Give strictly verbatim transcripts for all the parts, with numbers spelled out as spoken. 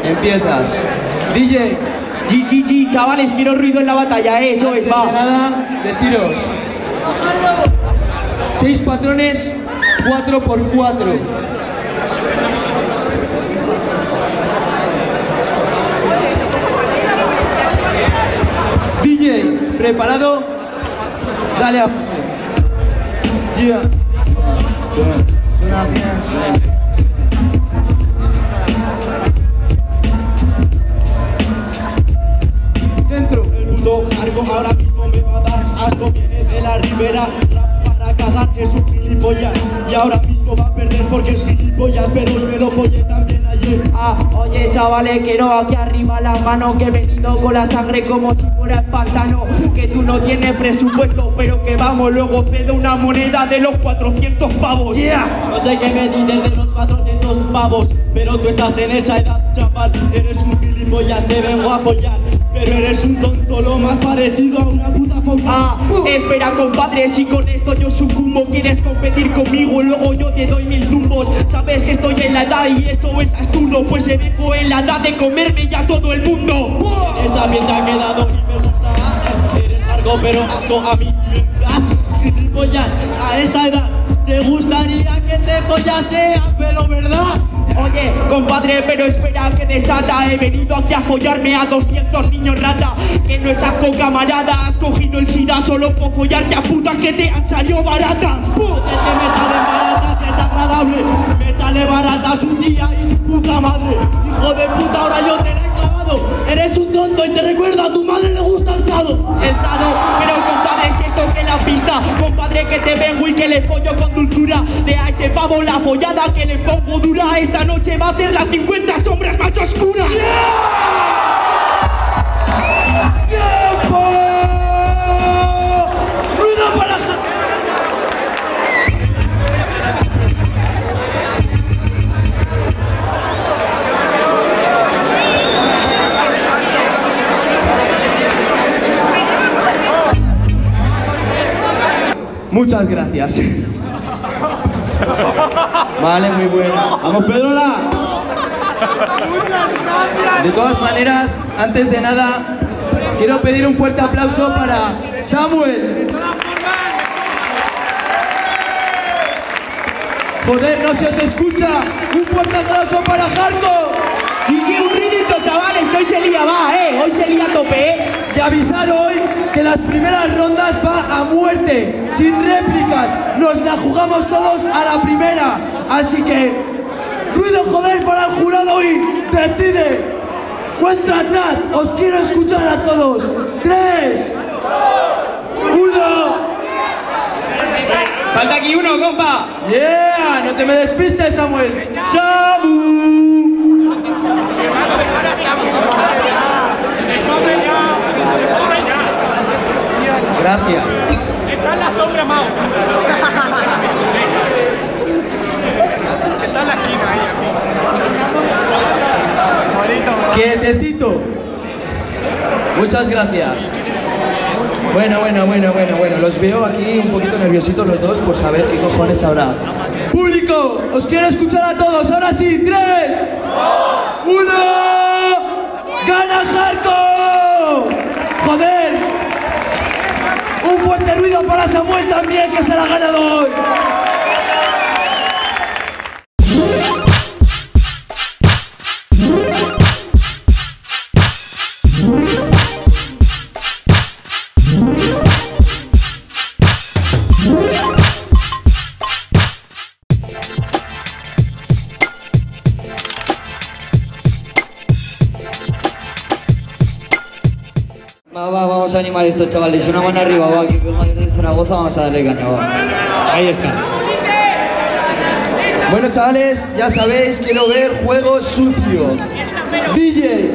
empiezas. D J. G G G, chavales, quiero ruido en la batalla, eh, eso es, va. Antes de nada, deciros. Seis patrones, cuatro por cuatro. D J, ¿preparado? Dale a... Yeah. Dentro. El mundo hardcore ahora mismo me va a dar asco. Viene de la ribera, rap para cagar, es un gilipollas. Y ahora mismo va a perder porque es gilipollas, pero hoy me lo follé también ayer. Ah, oye chavales, quiero aquí arriba la mano, que he venido con la sangre como si fuera espartano. Que tú no tienes presupuesto, pero que vamos, luego cedo una moneda de los cuatrocientos pavos. Yeah. No sé qué me dices de los cuatrocientos pavos, pero tú estás en esa edad, chaval. Eres un gilipollas, te vengo a follar, pero eres un tonto, lo más parecido a una puta foca. Ah, espera compadre, si con esto yo sucumbo, quieres competir conmigo, luego yo te doy mil tumbos. Sabes que estoy en la edad y esto es astuto, pues se vengo en la edad de comerme ya todo el mundo. Esa piel te ha quedado y me gusta. Eres largo pero asco, a mí me das gilipollas. A esta edad te gustaría que te follase a pelo, ¿verdad? Oye, compadre, pero espera que desata. He venido aquí a follarme a doscientos niños rata. Que no es asco, camarada. Has cogido el SIDA solo por follarte a putas que te han salido baratas. Es que me salen baratas, es agradable. Me sale barata su tía y su puta madre. Hijo de puta, ahora yo te la he clavado. Eres un tonto y te recuerdo, a tu madre le gusta el sado. El sado, pero compadre, si esto que la pista. Compadre, que te vengo y que le follo con dulzura. De a este pavo la follada que le pongo dura. Esta noche va a hacer las cincuenta sombras más oscuras. ¡Tiempo! ¡Ruido para... Muchas gracias. Vale, muy buena. ¡Vamos, Pedrola! De todas maneras, antes de nada, quiero pedir un fuerte aplauso para Samuel. Joder, no se os escucha. Un fuerte aplauso para Hardcore. Y que un ridito, chavales, que hoy se lía, va, eh. Hoy se lía a tope, eh. Y avisar hoy que las primeras rondas va a muerte, sin réplicas. Nos la jugamos todos a la primera. Así que, ruido joder para el jurado y decide. Cuenta atrás, os quiero escuchar a todos. Tres, uno. Falta aquí uno, compa. Yeah, no te me despistes, Samuel. Samu. Gracias. Está en la sombra, Mao. Está en la esquina ahí. Quietecito. Muchas gracias. Bueno, bueno, bueno, bueno, bueno. Los veo aquí un poquito nerviositos los dos por saber qué cojones habrá. Público, os quiero escuchar a todos. Ahora sí, tres, uno. ¡Gana Hardcore! ¡Joder! Un fuerte ruido para Samuel también, que será ganador. Va, va, vamos a animar esto, chavales. Una mano arriba, va, que el Madrid de Zaragoza, vamos a darle caña, va. Ahí está. Bueno, chavales, ya sabéis, quiero ver juego sucio. D J.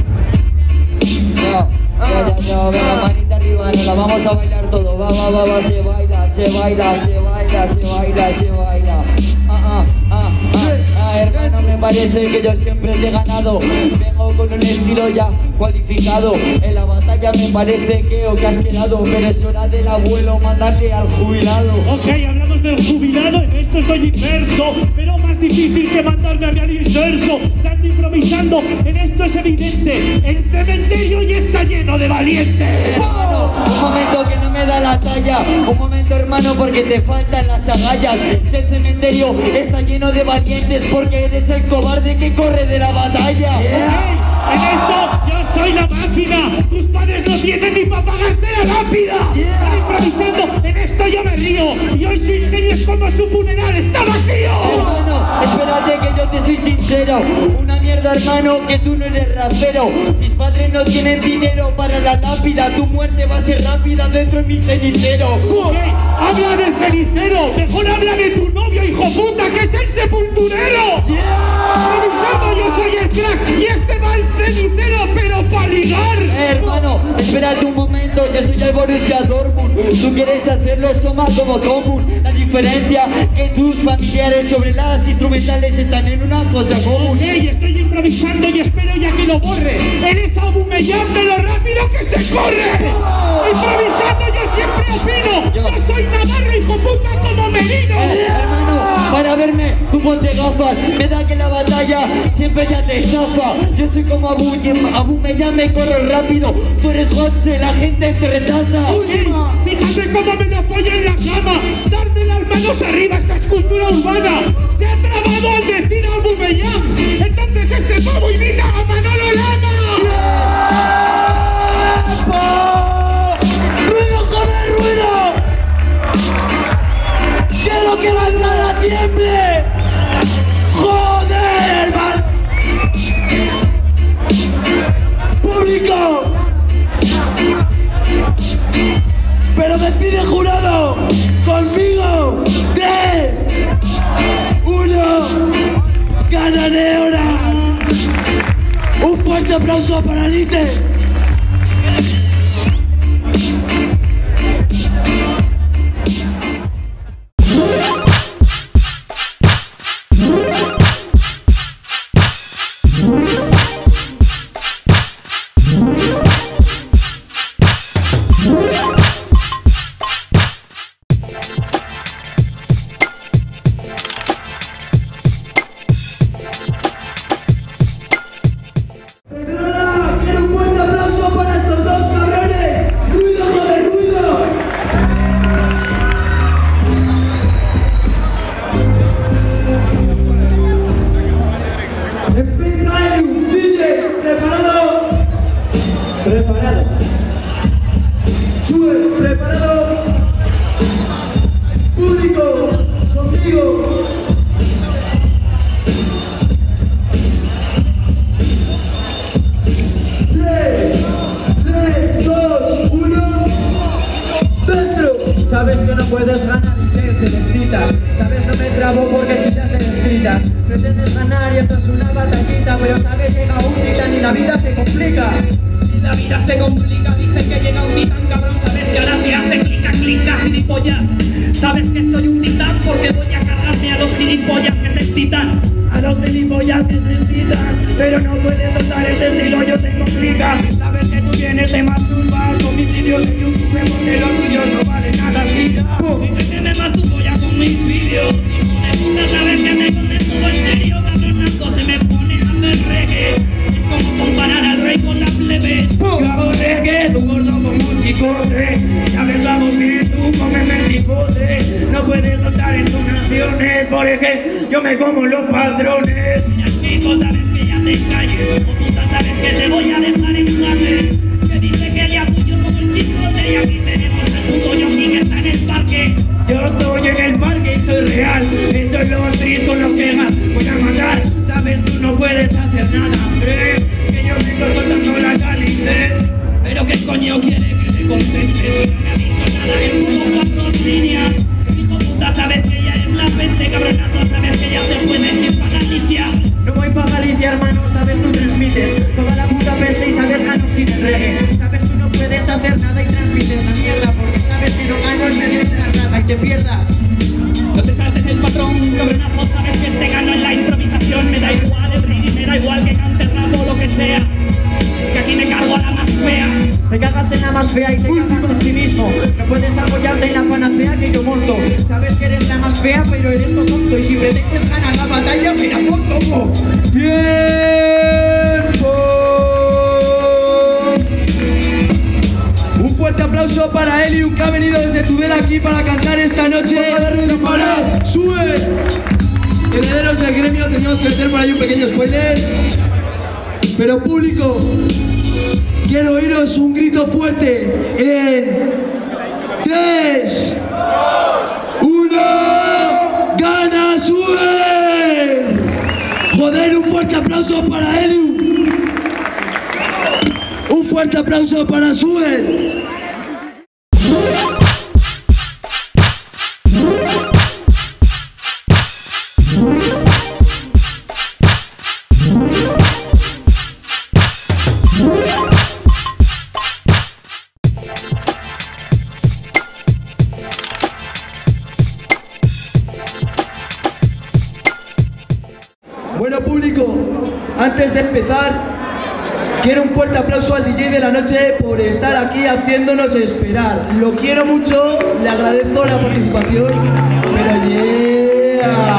Ya, ya, ya, ya, venga, manita arriba, nos la vamos a bailar todo. Va, va, va, va, se baila, se baila, se baila, se baila, se baila. Ah, ah, ah, ah, ah, hermano, me parece que yo siempre te he ganado. Vengo con un estilo ya cualificado. En la batalla me parece que o que has quedado, pero es hora del abuelo mandarle al jubilado. Ok, hablamos del jubilado, en esto estoy inmerso, pero más difícil que mandarme a mi al inserso. Dando improvisando, en esto es evidente, el cementerio ya está lleno de valientes. Hermano, un momento que no me da la talla. Un momento, hermano, porque te faltan las agallas. Si el cementerio está lleno de valientes, porque eres el cobarde que corre de la batalla. Yeah. Ok, en esto yo soy la máquina. Tus padres no tienen ni para pagarte la lápida. Yeah. Dando improvisando, en esto yo me río. Y hoy su ingenio es como su funeral, está vacío. Hermano, espérate que yo te soy sincero. Una mierda, hermano, que tú no eres rapero. Mis padres no tienen dinero para la lápida. Tu muerte va a ser rápida dentro de mi cenicero. Ok, habla del cenicero. Mejor habla de tu novio, hijo puta, que es el sepulturero. Improvisando, yo soy el crack y este va al cenicero, pero para ligar. Eh, hermano, espérate un momento, yo soy el Borussia Dortmund. Tú quieres hacerlo soma como común. La diferencia que tus familiares sobre las instrumentales están en una cosa común. Ey, estoy improvisando y espero ya que lo borre. Eres Aubameyang de lo rápido que se corre. Improvisando yo siempre opino. Yo soy Navarro, hijo puta, como Merino. Eh, hermano, para verme, tú ponte gafas. Me da que la batalla siempre ya te estafa. Yo soy como Abu, Aubameyang, me corro rápido. Tú eres Gotze, la gente te rechaza. Ey, fíjate cómo me lo apoyo en la cama. Darme las manos arriba, esta escultura urbana. Se ha trabado al decir Aubameyang. Entonces este pavo imita a Manolo Lama. ¡Ruido, joder, ruido! ¡Quiero que la sala tiemble! ¡Joder, hermano! ¡Público! ¡Pero decide jurado! ¡Conmigo! ¡Tres! ¡Uno! ¡Ganadeora! ¡Un fuerte aplauso para Lite! Preparado. Sube, preparado. Público, conmigo. Tres, tres, dos, uno. Dentro. Sabes que no puedes ganar y te necesitas. Sabes no me trabo porque quizás te escritas. Pretendes ganar y esto es una batallita, pero sabes llega un titán y la vida se complica. Si la vida se complica, dicen que llega un titán, cabrón. Sabes que ahora te hace clica, clica, gilipollas. Sabes que soy un titán porque voy a cargarme a los gilipollas que se excitan. A los gilipollas que se excitan, pero no puedes notar ese estilo, yo tengo clica. Sabes que tú tienes te masturbas con mis vídeos de YouTube porque los tuyos no valen nada, mira. Dices que me masturbo ya con mis vídeos. Hijo de puta, sabes que me contesto en serio, cabrón, naco se me pone a hacer reggae. Es como comparar al rey con la plebe. Yo hago reggae, tú gordo como un chicote. Sabes, vamos bien, tú cómeme el cipote. No puedes soltar entonaciones porque yo me como los patrones. Ya chico, sabes que ya te calles. Hijo puta, sabes que te voy a dejar en jale. Que dice que ya tuyo como el chicote. Y aquí tenemos el puto Yoki que está en el parque. Yo estoy en el parque y soy real. Hecho los tris con los que más voy a matar. Sabes, tú no puedes hacer nada, ¿eh? Que yo vengo soltando la caliente. Pero qué coño quiere que le conteste. Si no me ha dicho nada en como cuatro líneas. Hijo puta, sabes que ya es la peste, cabronazo. Sabes que ya te puedes ir para Galicia. No voy pa' Galicia, hermano, sabes tú transmites toda la puta peste y sabes gano sin el reggae. Sabes tú no puedes hacer nada y transmites la mierda porque sabes que no gano ni sin una rata y te pierdas. No te saltes el patrón, cabronazo, sabes que te gano en la improvisación. Te cagas en la más fea y te cagas en ti mismo. No puedes apoyarte en la panacea que yo monto. Sabes que eres la más fea, pero eres no tonto. Y si pretendes ganar la batalla, será por todo. ¡Tiempo! Un fuerte aplauso para Eliu, que ha venido desde Tudela aquí para cantar esta noche. ¡Para! ¡Sube! Herederos del gremio, teníamos que hacer por ahí un pequeño spoiler. Pero público, quiero oíros un grito fuerte en tres, uno, ¡gana Sue! Joder, un fuerte aplauso para Eliu. Un fuerte aplauso para Sue. Bueno público, antes de empezar, quiero un fuerte aplauso al D J de la noche por estar aquí haciéndonos esperar. Lo quiero mucho, le agradezco la participación, pero yeah.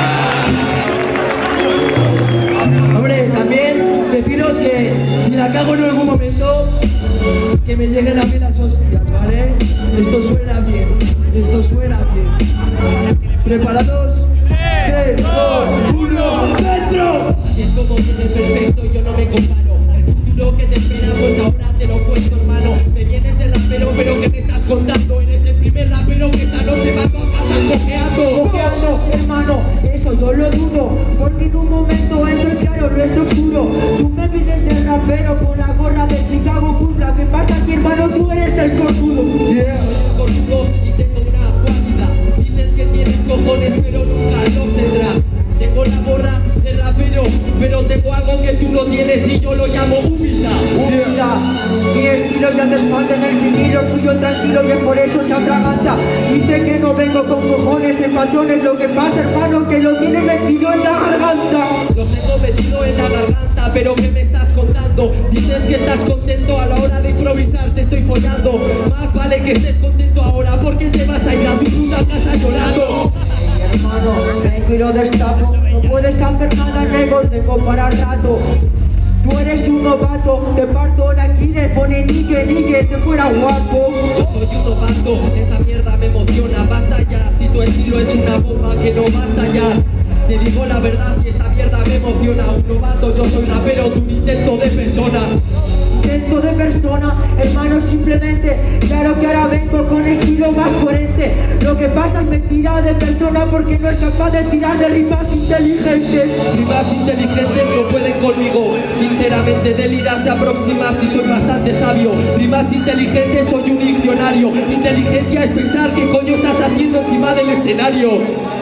Hombre, también deciros que si la cago en algún momento, que me lleguen a mí las hostias, ¿vale? Esto suena bien, esto suena bien. ¿Preparados? tres, dos, uno, ¡dentro! Es todo viene perfecto, yo no me comparo. El futuro que te espera, pues ahora te lo cuento, hermano. Me vienes de rapero, pero ¿qué me estás contando? Eres el primer rapero que esta noche va a casa cojeando. Cojeando, hermano, eso yo lo dudo. Porque en un momento entro y claro, lo estructuro. Tú me vienes de rapero con la gorra de Chicago Bulls. Lo que pasa aquí, hermano, tú eres el cornudo. Yeah. Soy el cornudo y tengo una cualidad. Dices que tienes cojones, pero nunca los tendrás. Tengo la gorra de rapero, pero tengo algo que tú no tienes y yo lo llamo humildad. Humildad, mi estilo ya te expande en el vinilo, tuyo tranquilo que por eso se atraganta. Dice que no vengo con cojones en patrones, lo que pasa, hermano, que lo tienes metido en la garganta. Los tengo metido en la garganta, pero ¿qué me estás contando? Dices que estás contento a la hora de improvisar, te estoy follando. Más vale que estés contento ahora porque te vas a ir a tu puta casa llorando. Hermano, vengo y lo destapo. No puedes hacer nada, nego, tengo para rato. Tú eres un novato, te parto la quine, pone nique, nique, este fuera guapo. Yo soy un novato, esta mierda me emociona, basta ya. Si tu estilo es una bomba que no basta ya. Te digo la verdad y esta mierda me emociona. Un novato, yo soy rapero, tú un intento de persona. Intento de persona, hermano, simplemente. Claro que ahora vengo con estilo más coherente. Lo que pasa es mentira de persona porque no es capaz de tirar de rimas inteligentes. Rimas inteligentes no pueden conmigo. Sinceramente del ira se aproxima si soy bastante sabio. Rimas inteligentes soy un diccionario. Inteligencia es pensar qué coño estás haciendo encima del escenario.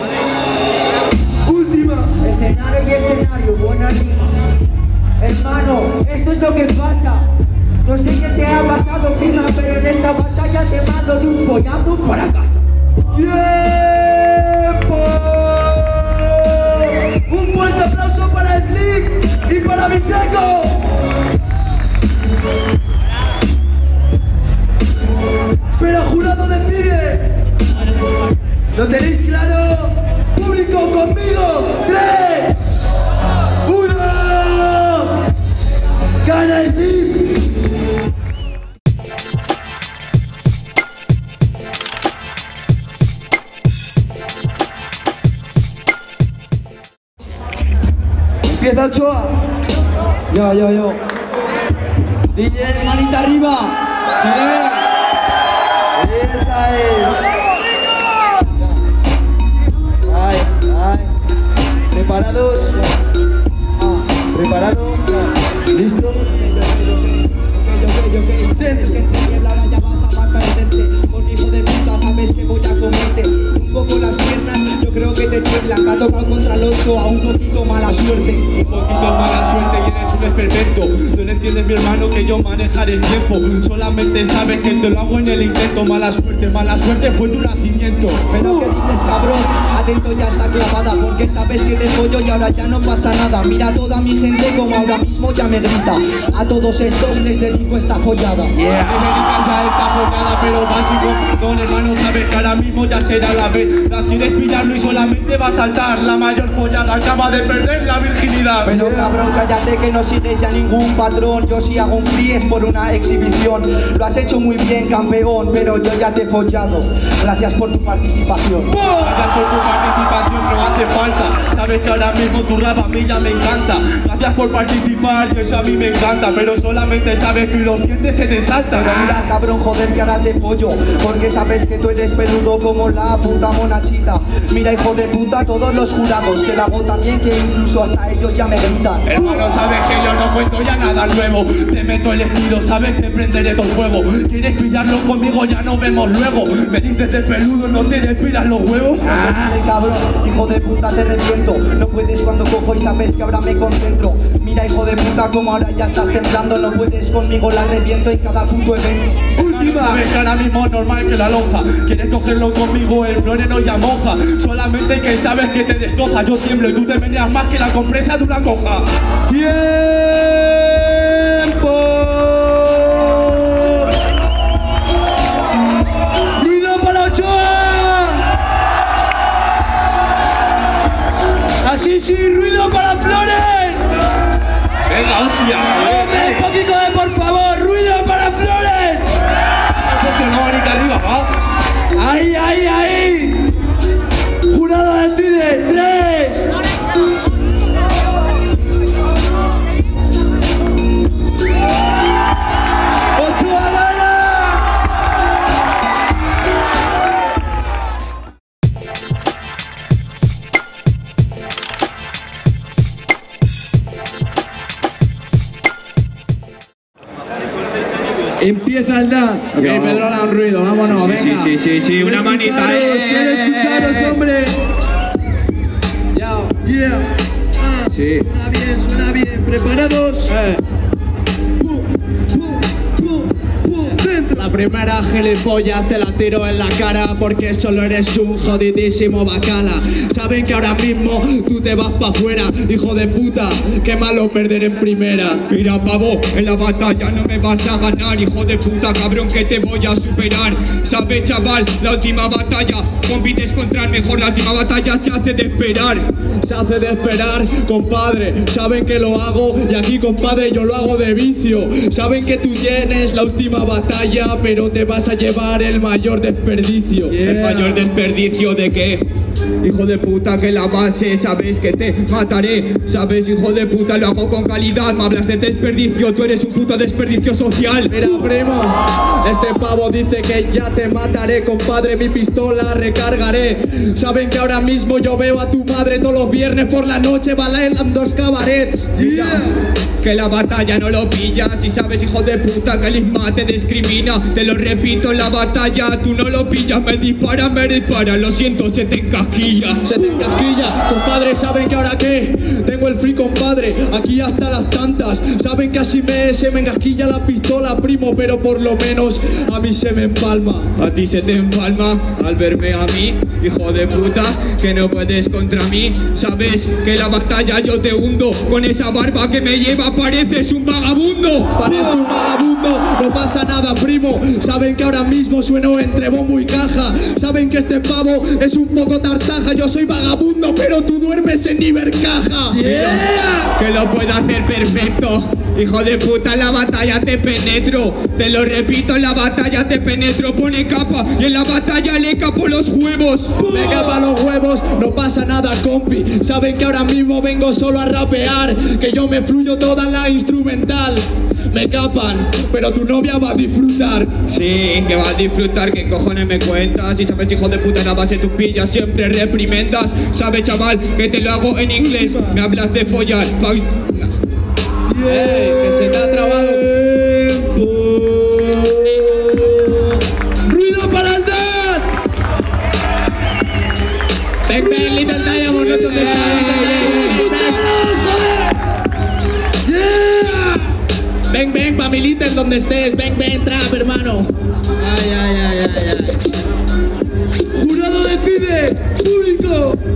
Última. Escenario y escenario, buena rima. Hermano, esto es lo que pasa. No sé qué te ha pasado, prima, pero en esta batalla te mando de un pollazo para casa. ¡Tiempo! Un fuerte aplauso para Slick y para Biseco. Pero jurado decide. ¿Lo tenéis claro? Público conmigo. ¡Tres! ¡Uno! ¡Gana Slick! Empieza Ochoa. Yo, yo, yo. D J. Manita arriba. Esa es. Ay, ay. ¿Preparados? ¿Preparado? ¿Listo? Tienes que entender, ahora ya vas a perderte. Con hijo de puta sabes que voy a comerte un poco las piernas, yo creo que te tiemblan. Te ha tocado contra el ocho a un poquito mala suerte. Un poquito mala suerte y eres un experimento. No le entiendes, mi hermano, que yo manejaré el tiempo. Solamente sabes que te lo hago en el intento. Mala suerte, mala suerte fue tu nacimiento. Pero ¿qué dices, cabrón? A atento, ya está clavada, porque sabes que te follo y ahora ya no pasa nada. Mira toda mi gente como ahora mismo ya me grita. A todos estos les dedico esta follada. Yeah. Ya esta follada, pero básico. No, hermano, sabes que ahora mismo ya será la vez. La quieres pillarlo y solamente va a saltar. La mayor follada acaba de perder la virginidad. Pero cabrón, cállate que no sigues ya ningún patrón. Yo si hago un free es por una exhibición. Lo has hecho muy bien, campeón, pero yo ya te he follado. Gracias por tu participación. Gracias por tu participación, no hace falta. Sabes que ahora mismo tu rap a mí ya me encanta. Gracias por participar, y eso a mí me encanta. Pero solamente sabes que los dientes se te saltan. Pero mira, cabrón, joder, que ahora te follo, porque sabes que tú eres peludo como la puta monachita. Mira, hijo de puta, todos los jurados que la hago también, que incluso hasta ellos ya me gritan. Hermano, sabes que yo no cuento ya nada nuevo. Te meto el estilo, sabes que prenderé todo fuego. ¿Quieres pillarlo conmigo? Ya nos vemos luego. Me dices de peludo, no te despiras los huevos. Ah, cabrón, hijo de puta, te reviento. No puedes cuando cojo y sabes que ahora me concentro. Mira, hijo de puta, como ahora ya estás temblando. No puedes conmigo, la reviento en cada puto evento. Última. Sabes que ahora mismo es normal que la lonja. Quieres cogerlo conmigo, el floreno ya moja. Solamente que sabes que te destroza. Yo tiemblo y tú te meneas más que la compresa de una coja. ¡Tiempo! ¡Ruido para Ochoa! ¡Así sí, ruido para Flores! ¡Venga, hostia! ¡Hombre, un poquito de por favor! ¡Ruido para Flores! No, marica, arriba, va. ¡Ahí, ahí, ahí! ¡Jurado decide! ¡Tres! ¡Ochoa gana! Empieza el dance. Ok, No. Pedro, da un ruido, vámonos, Sí, venga. sí, sí, sí, sí, una Quiero manita, escucharos, eh. quiero escucharos, hombre. Ya, yeah. Ah, Sí. Suena bien, suena bien. ¿Preparados? Eh. Pum, pum, pum, pum, dentro. La primera gilipollas te la tiro en la cara porque solo eres un jodidísimo bacala. Saben que ahora mismo tú te vas pa' afuera, hijo de puta. Qué malo perder en primera. Mira, pavo, en la batalla no me vas a ganar, hijo de puta, cabrón, que te voy a superar. ¿Sabes, chaval? La última batalla, compites contra el mejor, la última batalla se hace de esperar. Se hace de esperar, compadre. Saben que lo hago y aquí, compadre, yo lo hago de vicio. Saben que tú tienes la última batalla, pero te vas a llevar el mayor desperdicio. ¿El mayor desperdicio de qué? Hijo de puta, que la base, sabes que te mataré. Sabes, hijo de puta, lo hago con calidad. Me hablas de desperdicio, tú eres un puto desperdicio social. Mira, primo, este pavo dice que ya te mataré, compadre, mi pistola recargaré. Saben que ahora mismo yo veo a tu madre todos los viernes por la noche bailando dos cabarets. Mira, que la batalla no lo pillas. Y sabes, hijo de puta, que el Isma te discrimina. Te lo repito, en la batalla tú no lo pillas. Me dispara, me dispara, lo siento, se te encasquilla. Se te encasquilla, compadre, ¿saben que ahora qué? Tengo el free, compadre, aquí hasta las tantas. Saben que así me, se me encasquilla la pistola, primo, pero por lo menos a mí se me empalma. A ti se te empalma al verme a mí, hijo de puta, que no puedes contra mí. Sabes que la batalla yo te hundo. Con esa barba que me lleva pareces un vagabundo. Parezco un vagabundo, no pasa nada, primo. Saben que ahora mismo sueno entre bombo y caja. Saben que este pavo es un poco tartaja. Yo soy vagabundo, pero tú duermes en Ibercaja. Yeah. Que lo puedo hacer perfecto. Hijo de puta, en la batalla te penetro. Te lo repito, en la batalla te penetro. Pone capa y en la batalla le capo los huevos. Me capa los huevos, no pasa nada, compi. Saben que ahora mismo vengo solo a rapear, que yo me fluyo toda la instrumental. Me capan, pero tu novia va a disfrutar. Sí, que va a disfrutar, ¿qué cojones me cuentas? Y sabes, hijo de puta, en la base tú pillas, siempre reprimendas. Sabes, chaval, que te lo hago en inglés. Me hablas de follar. Ey, que se te ha trabado. ¡Ruido para el dance! Ven, ven, Little Diamond, no son del Little Diamond. Yeah. Ven, ven, pa' mi Little donde estés. Ven, ven, trap, hermano. Ay, ay, ay, ay, ay. Jurado decide, público.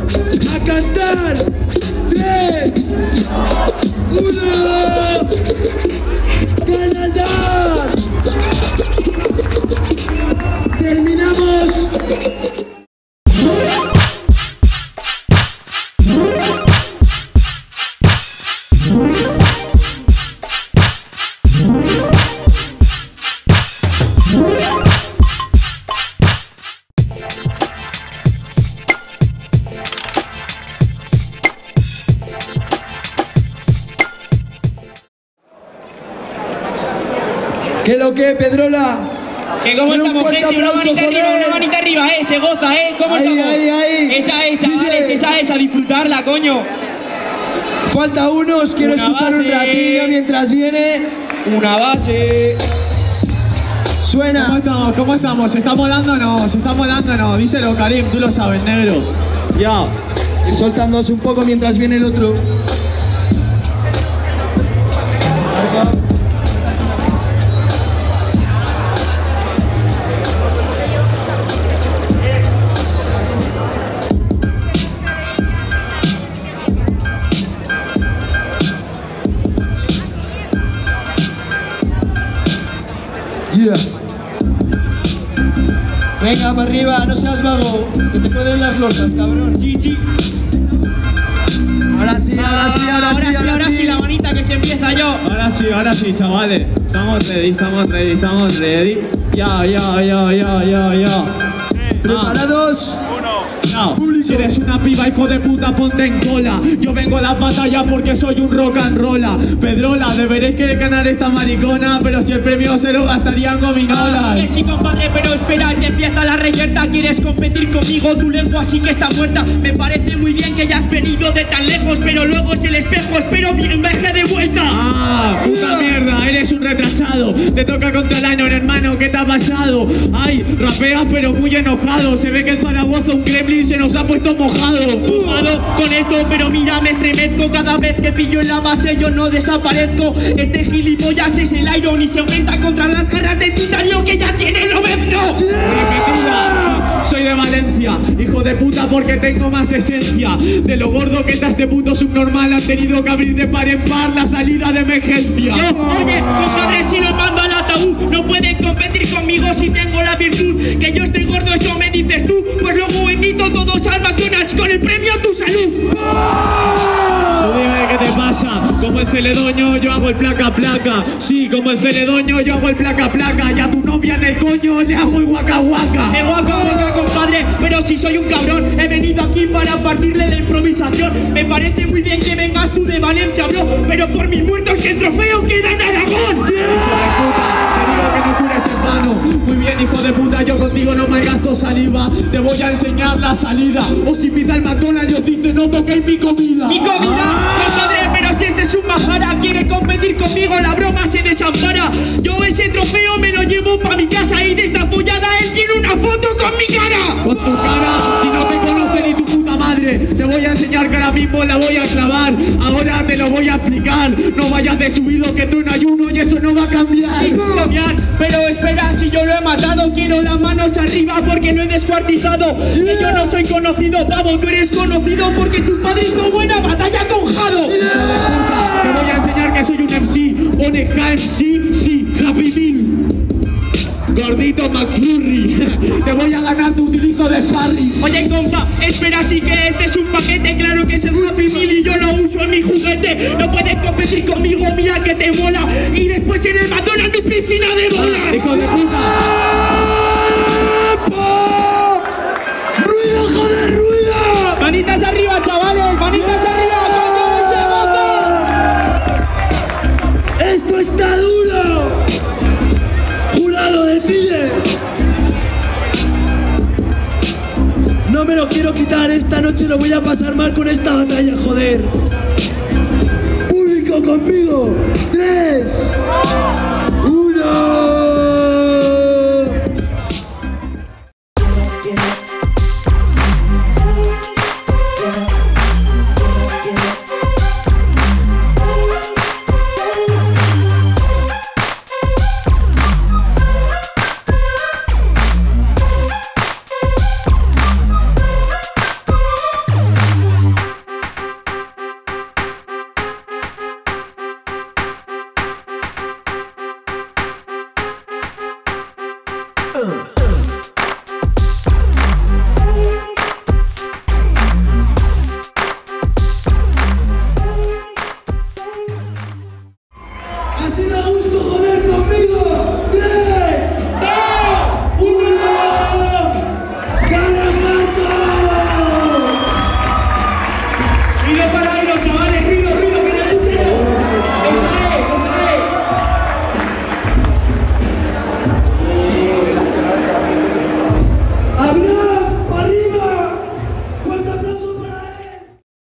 ¿Qué lo que, Pedrola? Que cómo Pero un estamos, fuerte gente, una aplauso, manita arriba, joder. una manita arriba, eh, se goza, eh, ¿cómo Ahí, estamos? ahí, ahí. Esa es, chavales, Dice. esa es, a disfrutarla, coño. Falta uno, os quiero Una escuchar un base. ratillo mientras viene. Una base. ¿Cómo Suena. estamos? ¿Cómo estamos? ¿Se está molando o no? ¿Se está molando o no? Díselo, Karim, tú lo sabes, negro. Ya. Ir soltándose un poco mientras viene el otro. Yeah. Venga, para arriba, no seas vago, que te pueden las losas, cabrón. Chichi. Ahora sí, ahora sí, ahora, ahora sí, sí, ahora sí, la manita que se empieza yo. Ahora sí, ahora sí, chavales. Estamos ready, estamos ready, estamos ready. Ya, ya, ya, ya, ya, ya. ¿Preparados? No, si eres una piba, hijo de puta, ponte en cola. Yo vengo a las batallas porque soy un rock and rolla. Pedrola, deberéis que ganar esta maricona, pero si el premio se lo gastarían Ah, que gominolas. sí, compadre, pero espera, que empieza la reyerta. ¿Quieres competir conmigo? Tu lengua sí que está muerta. Me parece muy bien que hayas venido de tan lejos, pero luego es el espejo, espero bien viaje de vuelta. Ah, puta mierda, eres un retrasado. Te toca contra el ano, hermano, ¿qué te ha pasado? Ay, rapeas pero muy enojado. Se ve que el Zaragoza, un Kremlin, se nos ha puesto mojado. Mojado con esto, pero mira, me estremezco cada vez que pillo en la base, yo no desaparezco. Este gilipollas es el Iron y se aumenta contra las garras de titanio que ya tiene el obezno. Repetida. Soy de Valencia, hijo de puta, porque tengo más esencia. De lo gordo que está este puto subnormal, han tenido que abrir de par en par la salida de emergencia. Yo, oye, compadre, si lo mando al ataúd, no pueden competir conmigo si tengo la virtud. Que yo estoy gordo, esto me dices tú, pues luego invito a todos al McDonald's con el premio a tu salud. Tú dime qué te pasa. Como el Celedoño yo hago el placa placa. Sí, como el Celedoño yo hago el placa placa. Y a tu novia en el coño le hago el guaca guaca. Me guaca, guaca, compadre, pero si soy un cabrón, he venido aquí para partirle de improvisación. Me parece muy bien que vengas tú de Valencia, bro, pero por mis muertos que el trofeo queda en Aragón. Hijo de puta, te digo que no cures en vano. Muy bien, hijo de puta, yo contigo no me gasto saliva. Te voy a enseñar la salida. Os invita al McDonald's y os dice no toquéis mi comida. Mi comida, compadre, pero si este es un majara, quiere competir conmigo, la broma se desampara. Yo ese trofeo me lo llevo pa' mi casa y de esta follada él tiene una foto con mi cara. Con tu cara, si no te conoce ni tu puta madre. Te voy a enseñar que ahora mismo la voy a clavar. Ahora te lo voy a explicar. No vayas de subido que tú en ayuno y eso no va a cambiar. Sí, cambiar, pero espera, si yo lo he matado, quiero las manos arriba porque lo he descuartizado. Que yo no soy conocido, pavo, tú eres conocido porque tu padre hizo buena batalla con Jado. Hijo de puta, te voy a enseñar que soy un M C. Pone K M C, sí, Happy Meal. Gordito McFlurry. Te voy a ganar, te utilizo de Harry. Oye, compa, espera, sí que este es un paquete, claro que es el Happy Meal y yo lo uso en mi juguete. No puedes competir conmigo, mira que te mola. Y después en el McDonald's mi piscina de bolas. Hijo de puta. ¡Ruido, joder, ruido! Manitas arriba, chavales, manitas arriba, coño, se goza. ¡Esto está duro! ¡Jurado, decide! No me lo quiero quitar, esta noche lo voy a pasar mal con esta batalla, joder. ¡Público conmigo! ¡Tres! ¡Uno! aplauso para él.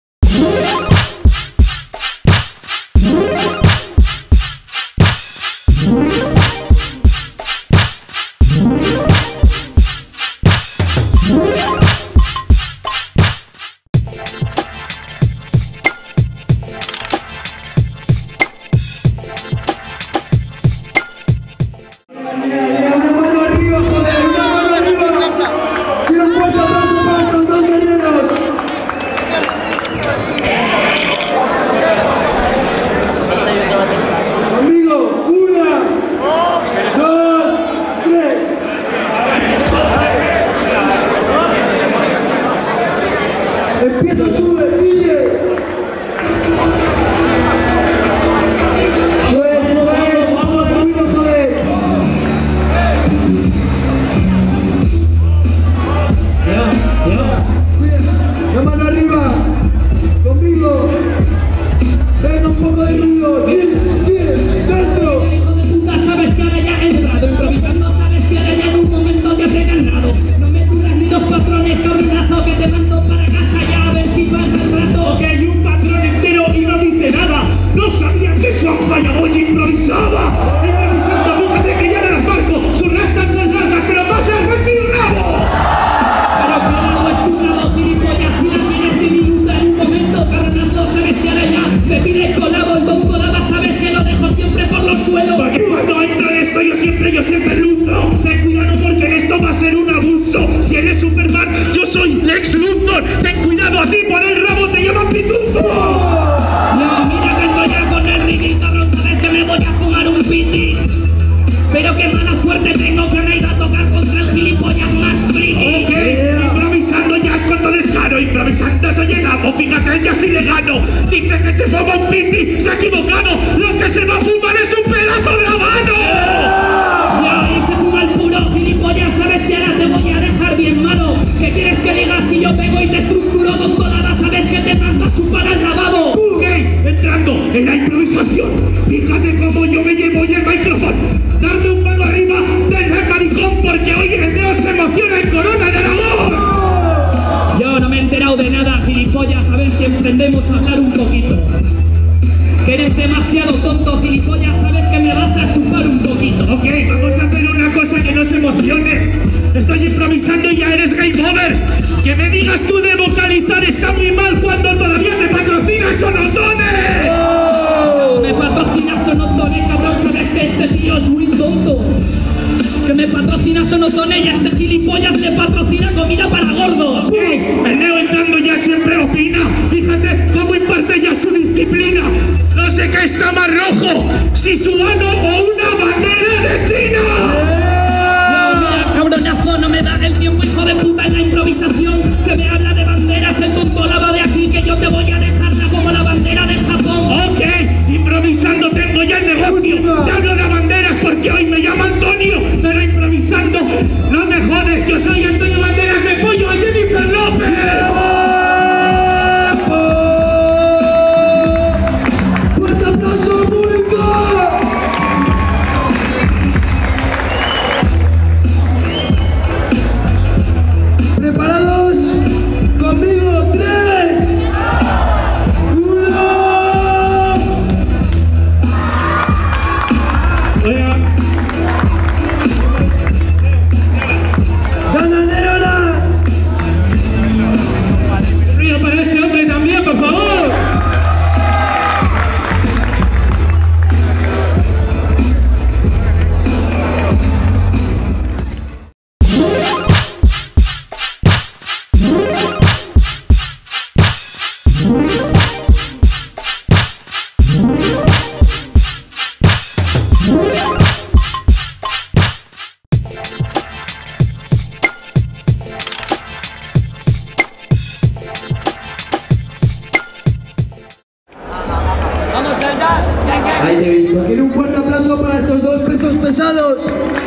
Ahí te he visto. Quiero un fuerte aplauso para estos dos pesos pesados.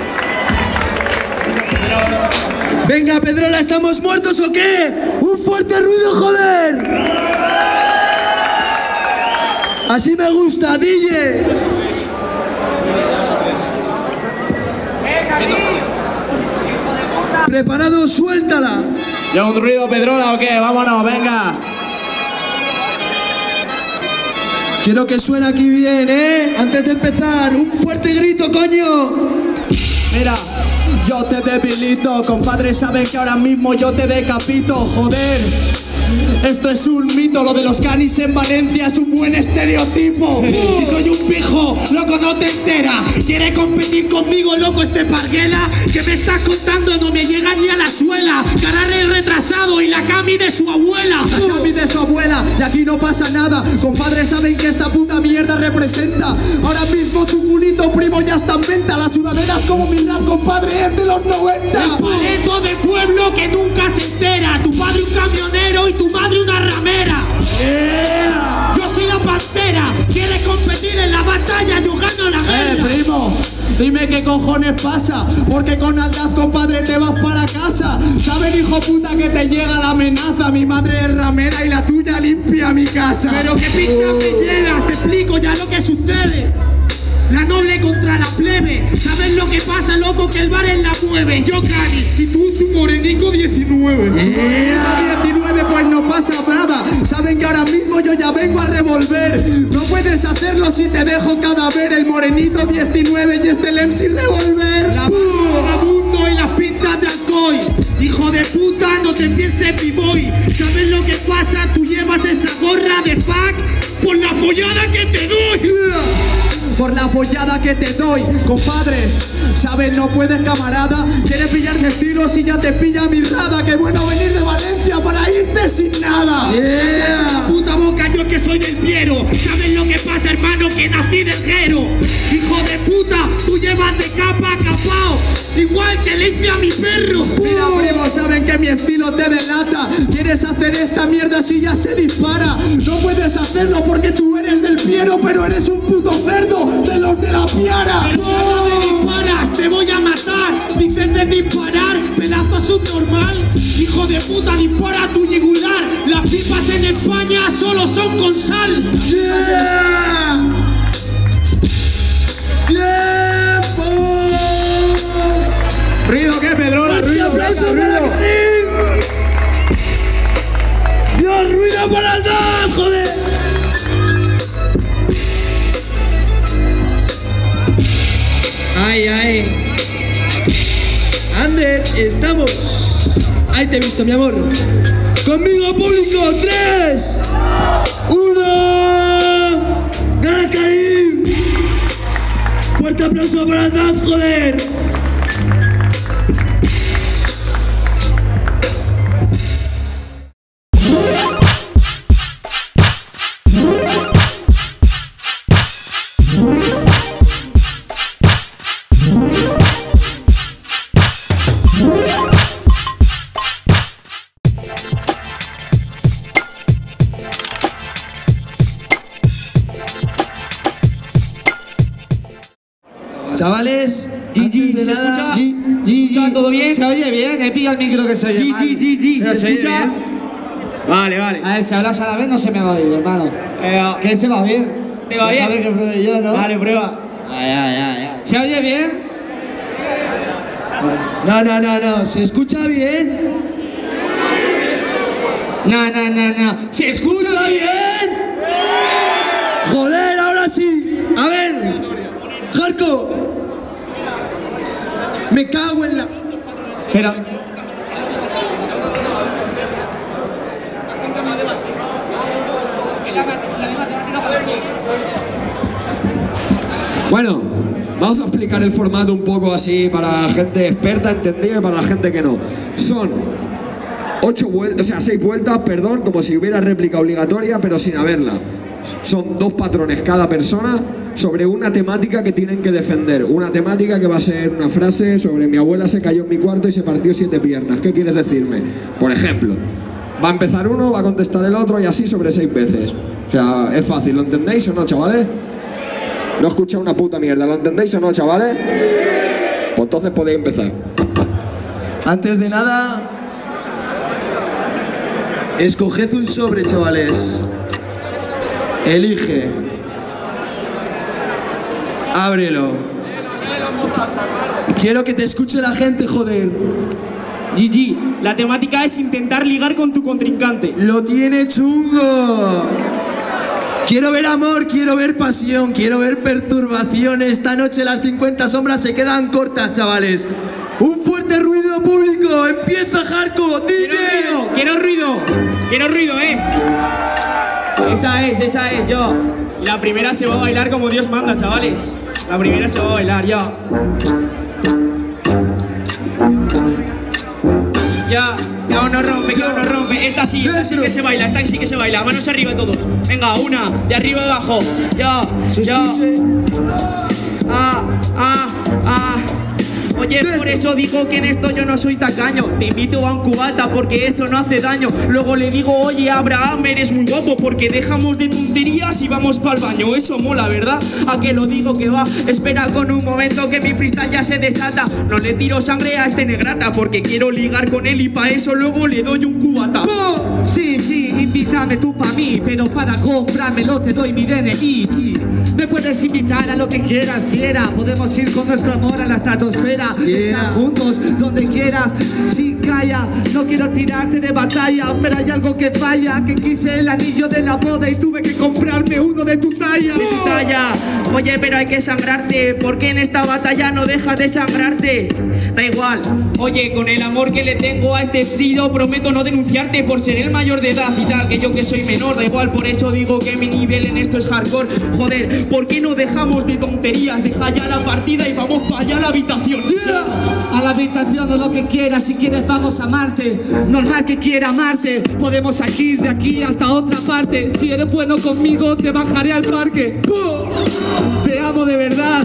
Venga, Pedrola, ¿estamos muertos o qué? ¡Un fuerte ruido, joder! Así me gusta, D J. Preparados, suéltala. ¿Ya un ruido, Pedrola, o qué? Vámonos, venga. Quiero que suene aquí bien, ¿eh? Antes de empezar, un fuerte grito, coño. Mira, yo te debilito, compadre, saben que ahora mismo yo te decapito, joder. Esto es un mito, lo de los canis en Valencia es un buen estereotipo. Si soy un pijo, loco, no te enteras. Quiere competir conmigo, loco, este parguela. Que me estás contando, no me llega ni a la suela. Cararre retrasado y la cami de su abuela. La cami de su abuela, y aquí no pasa nada. Compadre, saben que esta puta mierda representa. Ahora mismo tu culito, primo, ya está en venta. Las sudaderas como mi rap, compadre, es de los noventa. El paleto de pueblo que nunca se entera. Tu padre un camionero y tu madre una ramera. Yeah. Yo soy la pantera. ¿Quieres competir en la batalla? Yo gano la guerra. Eh, primo, dime qué cojones pasa. Porque con Aldaz, compadre, te vas para casa. Saben, hijo puta, que te llega la amenaza. Mi madre es ramera y la tuya limpia mi casa. Pero qué pinta me llegas, te explico ya lo que sucede. La noble contra la plebe. ¿Sabes lo que pasa, loco? Que el bar es la mueve. Yo cani y tú su morenico diecinueve. Yeah. diecinueve, pues no pasa nada. Saben que ahora mismo yo ya vengo a revolver. No puedes hacerlo si te dejo cadáver. El morenito diecinueve y este el M C revolver. La vagabundo y las pintas de alcohol. Hijo de puta, no te pienses b-boy. ¿Sabes lo que pasa? Tú llevas esa gorra de fuck por la follada que te doy. Yeah. Por la follada que te doy, compadre. ¿Sabes? No puedes, camarada. Quieres pillarme estilo si ya te pilla mi rada. Qué bueno venir de Valencia para irte sin nada. Yeah. Puta boca, yo que soy del Piero. ¿Sabes lo que pasa, hermano? Que nací del Jero. Hijo de puta, tú llevas de capa a capao. Igual que le hice a mi perro. Mira, primo, saben que mi estilo te delata. ¿Quieres hacer esta mierda si ya se dispara? No puedes hacerlo porque tú eres del Piero, pero eres un puto cerdo de los de la piara. Hermano, me disparas, te voy a matar. Dices de disparar, pedazo subnormal. Hijo de puta, dispara a tu yugular. Las pipas en España solo son con sal. Yeah. ¡Tiempo! ¿Ruido qué, Pedrola? ¡Ruido, ruido, ruido! ¡Dios, ruido para atrás, joder! Ay, ay. Ander, estamos. Ahí te he visto, mi amor. Conmigo, público. Tres, uno. ¡Gana, Karim! Fuerte aplauso para Aldaz, joder. Chavales, antes de nada, G, G, G, ¿todo bien? ¿Se oye bien? He pillado el micro que se oye G, mal. G, G, G, Pero ¿se oye escucha? bien. Vale, vale. A ver, si hablas a la vez no se me va a oír, hermano. Eh, ¿Qué se va bien? ¿Te va bien? Sabes que pruebe yo, ¿no? Vale, prueba. Ay, ay, ay, ay. ¿Se oye bien? No, no, no, no. ¿Se escucha bien? No, no, no, no. ¿Se escucha bien? Joder, ahora sí. A ver, Jarco. Me cago en la... Espera. Bueno, vamos a explicar el formato un poco así para la gente experta, entendida, y para la gente que no. Son ocho vueltas, o sea, seis vueltas, perdón, como si hubiera réplica obligatoria, pero sin haberla. Son dos patrones cada persona sobre una temática que tienen que defender. Una temática que va a ser una frase sobre mi abuela se cayó en mi cuarto y se partió siete piernas. ¿Qué quieres decirme? Por ejemplo, va a empezar uno, va a contestar el otro y así sobre seis veces. O sea, es fácil, ¿lo entendéis o no, chavales? No escucha una puta mierda, ¿lo entendéis o no, chavales? Pues entonces podéis empezar. Antes de nada, escoged un sobre, chavales. Elige. Ábrelo. Quiero que te escuche la gente, joder. G G, la temática es intentar ligar con tu contrincante. Lo tiene chungo. Quiero ver amor, quiero ver pasión, quiero ver perturbación. Esta noche las cincuenta sombras se quedan cortas, chavales. Un fuerte ruido público. Empieza Hardcore, D J. Quiero ruido, quiero ruido, eh. Esa es, esa es, yo. La primera se va a bailar como Dios manda, chavales. La primera se va a bailar, ya. Ya, ya uno rompe, que uno rompe. Esta sí, esta sí que se baila, esta sí que se baila. Manos arriba todos. Venga, una, de arriba y abajo. Ya, ya. Ah, ah, ah. Oye, por eso digo que en esto yo no soy tacaño. Te invito a un cubata porque eso no hace daño. Luego le digo, oye, Abraham, eres muy guapo porque dejamos de tonterías y vamos pa'l baño. Eso mola, ¿verdad? ¿A que lo digo que va? Espera con un momento que mi freestyle ya se desata. No le tiro sangre a este negrata porque quiero ligar con él y pa' eso luego le doy un cubata. ¡Oh! Sí, sí, invítame tú pa' mí, pero para comprármelo te doy mi D N I. Me puedes invitar a lo que quieras, fiera. Podemos ir con nuestro amor a la estratosfera. Yeah. Estar juntos donde quieras. Sí, calla, no quiero tirarte de batalla, pero hay algo que falla. Que quise el anillo de la boda y tuve que comprarme uno de tu talla. De tu talla. Oye, pero hay que sangrarte, porque en esta batalla no dejas de sangrarte. Da igual. Oye, con el amor que le tengo a este tío, prometo no denunciarte por ser el mayor de edad y tal, que yo que soy menor, da igual. Por eso digo que mi nivel en esto es hardcore. Joder, ¿por qué no dejamos de tonterías? Deja ya la partida y vamos para allá a la habitación. Yeah. A la habitación o lo que quieras, si quieres vamos a Marte. Normal que quiera amarte. Podemos ir de aquí hasta otra parte. Si eres bueno conmigo te bajaré al parque. ¡Oh! Te amo de verdad.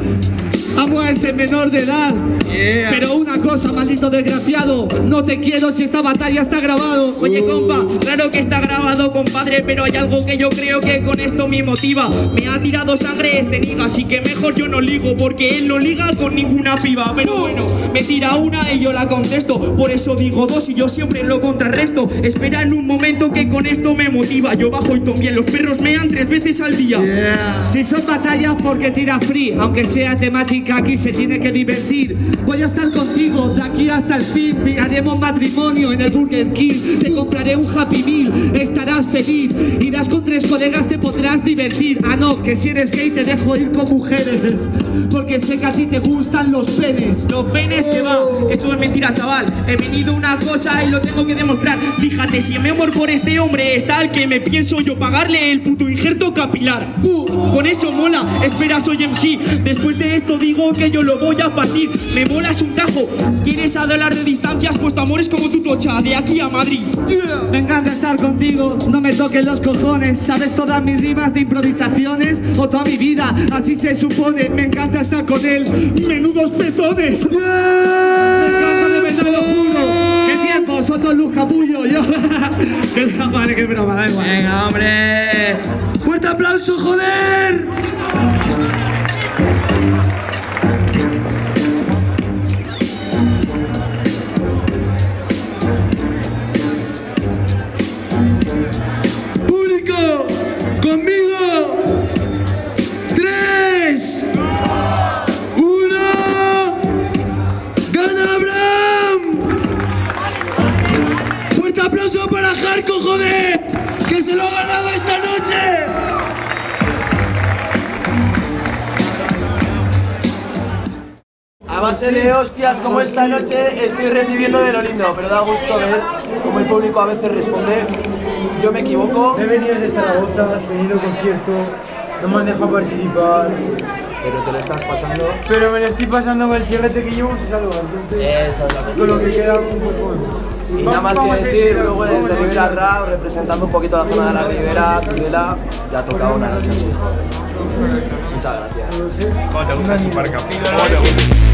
Amo a este menor de edad. Yeah. Pero una cosa, maldito desgraciado, no te quiero si esta batalla está grabado. Oye, compa, claro que está grabado, compadre, pero hay algo que yo creo que con esto me motiva. Me ha tirado sangre este niga, así que mejor yo no ligo, porque él no liga con ninguna piba. Pero bueno, me tira una y yo la contesto. Por eso digo dos y yo siempre lo contrarresto. Espera en un momento que con esto me motiva. Yo bajo y también los perros mean tres veces al día. Yeah. Si son batallas porque tira free, aunque sea temática, aquí se tiene que divertir. Voy a estar contigo de aquí hasta el fin. Haremos matrimonio en el Burger King. Te compraré un Happy Meal, estarás feliz. Irás con tres colegas, te podrás divertir. Ah no, que si eres gay te dejo ir con mujeres, porque sé que a ti te gustan los penes. Los penes que va, eso es mentira, chaval. He venido una cosa y lo tengo que demostrar. Fíjate, si mi amor por este hombre es tal que me pienso yo pagarle el puto injerto capilar. uh, Con eso mola, espera, soy M C. Después de esto digo que yo lo voy a partir. Me molas un tajo. ¿Quieres hablar de distancias? Pues tu amor es como tu tocha, de aquí a Madrid. Yeah. Me encanta estar contigo, no me toques los cojones. Sabes todas mis rimas de improvisaciones, o toda mi vida, así se supone. Me encanta estar con él, menudos pezones. Yeah. Me encanta de verdad, lo juro. ¿Qué tiempo? Son dos luz capullo. Yo. Qué madre, qué broma, da igual. Venga, hombre. Fuerte aplauso, joder. Conmigo, tres, uno, gana Abraham. Fuerte aplauso para Hardcore, joder, que se lo ha ganado esta noche. A base de hostias como esta noche estoy recibiendo de lo lindo, pero da gusto ver cómo el público a veces responde. Yo me equivoco. He venido desde Zaragoza, he tenido concierto, no me han dejado participar. Pero te lo estás pasando. Pero me lo estoy pasando con el cierrete que llevo se salva, entonces. Eso es lo que con lo que queda un poco. Y nada más que decir, luego desde Rivera Rap, representando un poquito la zona de la Ribera, Tudela, ya ha tocado una noche así. Muchas gracias. ¿Cómo te gusta chupar capítulo?